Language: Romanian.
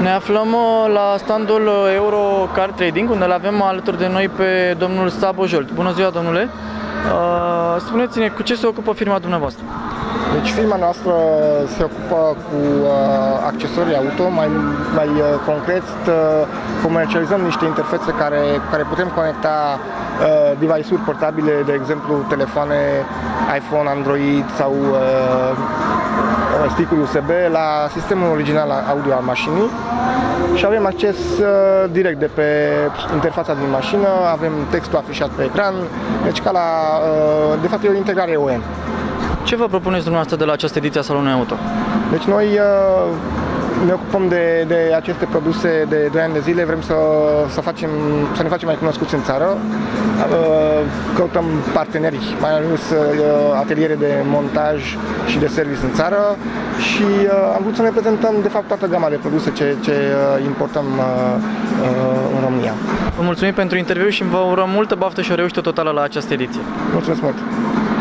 Ne aflăm la standul Euro Car Trading, unde îl avem alături de noi pe domnul Sabo Jolt. Bună ziua, domnule! Spuneți-ne, cu ce se ocupă firma dumneavoastră? Deci firma noastră se ocupă cu accesorii auto, mai concret comercializăm niște interfețe care putem conecta device-uri portabile, de exemplu telefoane iPhone, Android sau stick-uri USB la sistemul original audio al mașinii și avem acces direct de pe interfața din mașină, avem textul afișat pe ecran, deci de fapt e o integrare OEM. Ce vă propuneți dumneavoastră de la această ediție a Salonului Auto? Deci noi ne ocupăm de aceste produse de 2 ani de zile, vrem să ne facem mai cunoscuți în țară, căutăm parteneri, mai ales ateliere de montaj și de service în țară și am vrut să ne prezentăm de fapt toată gama de produse ce importăm în România. Vă mulțumim pentru interviu și vă urăm multă baftă și o reușită totală la această ediție. Mulțumesc mult!